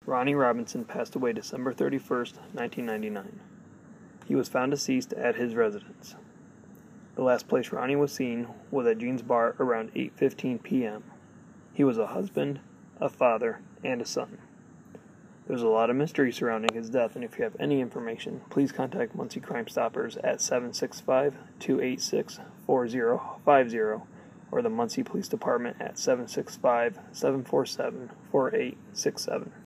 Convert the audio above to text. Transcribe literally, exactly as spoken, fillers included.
Ronnie Robinson passed away December thirty-first, nineteen ninety-nine. He was found deceased at his residence. The last place Ronnie was seen was at Gene's bar around eight fifteen p m He was a husband, a father, and a son. There's a lot of mystery surrounding his death, and if you have any information, please contact Muncie Crime Stoppers at seven six five, two eight six, four zero five zero or the Muncie Police Department at seven six five, seven four seven, four eight six seven.